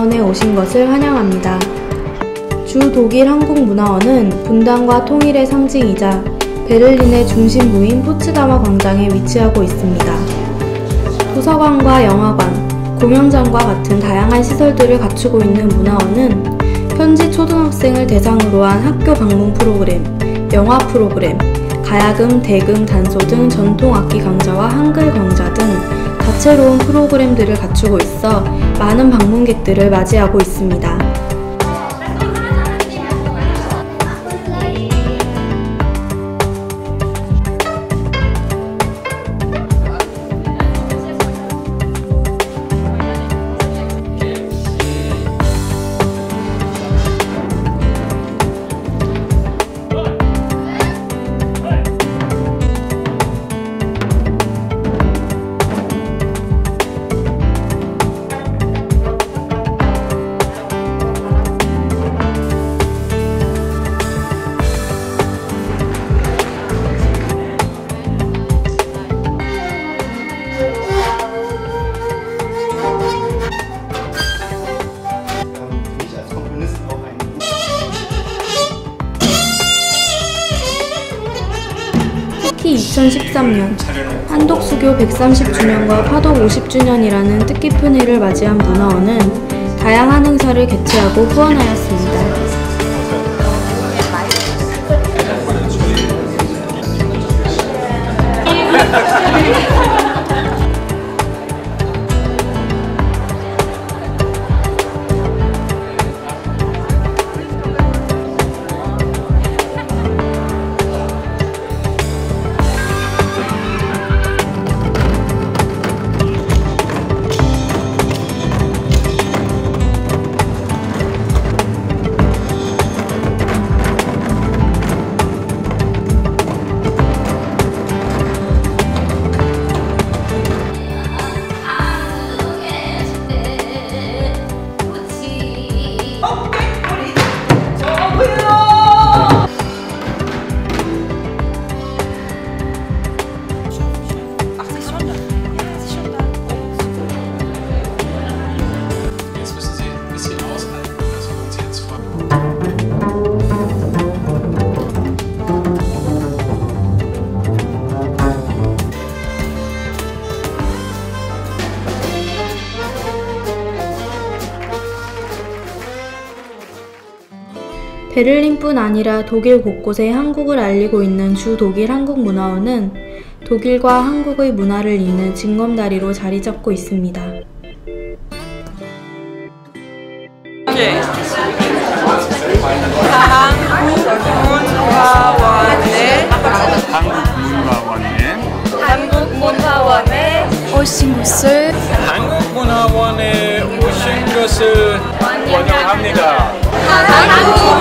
문화원에 오신 것을 환영합니다. 주 독일 한국문화원은 분단과 통일의 상징이자 베를린의 중심부인 포츠다머 광장에 위치하고 있습니다. 도서관과 영화관, 공연장과 같은 다양한 시설들을 갖추고 있는 문화원은 현지 초등학생을 대상으로 한 학교 방문 프로그램, 영화 프로그램, 가야금, 대금, 단소 등 전통 악기 강좌와 한글 강좌 등 다채로운 프로그램들을 갖추고 있어 많은 방문객들을 맞이하고 있습니다. 특히 2013년 한독수교 130주년과 파독 50주년이라는 뜻깊은 해를 맞이한 문화원은 다양한 행사를 개최하고 후원하였습니다. 베를린뿐 아니라 독일 곳곳에 한국을 알리고 있는 주 독일 한국문화원은 독일과 한국의 문화를 잇는 징검다리로 자리 잡고 있습니다. 한국문화원에 오신 것을 환영합니다.